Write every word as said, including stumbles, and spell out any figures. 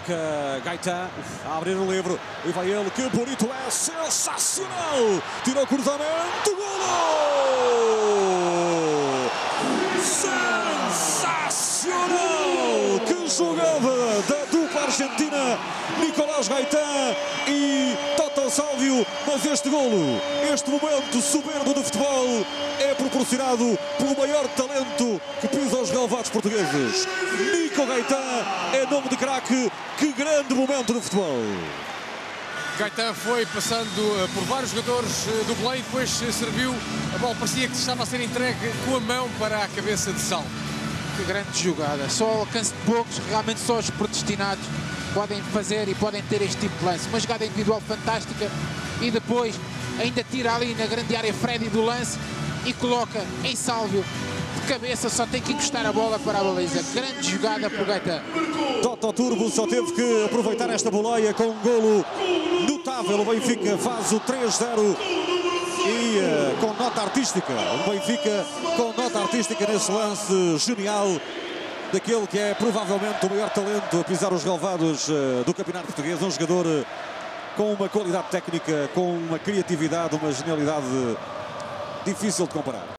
marca Gaetan, a abrir o livro, e vai ele, que bonito é, sensacional, tirou o cruzamento, golo! Sensacional! Que jogada da dupla argentina, Nicolás Gaetan e Toto Salvio, mas este golo, este momento soberbo do futebol é proporcionado pelo maior talento que pisa os relevados portugueses. Nico Gaetan é nome de craque, que grande momento do futebol. Gaetan foi passando por vários jogadores do Belém e depois serviu, a bola parecia que estava a ser entregue com a mão para a cabeça de Salvo. Que grande jogada, só ao alcance de poucos, realmente só os predestinados podem fazer e podem ter este tipo de lance. Uma jogada individual fantástica e depois ainda tira ali na grande área Freddy do lance e coloca em Salvio de cabeça, só tem que encostar a bola para a baliza. Grande jogada por Gaetan. Toto Turbo só teve que aproveitar esta boleia com um golo notável. O Benfica faz o três zero e uh, com nota artística. O Benfica com nota artística nesse lance genial daquele que é provavelmente o maior talento a pisar os relevados uh, do Campeonato Português. Um jogador uh, com uma qualidade técnica, com uma criatividade, uma genialidade difícil de comparar.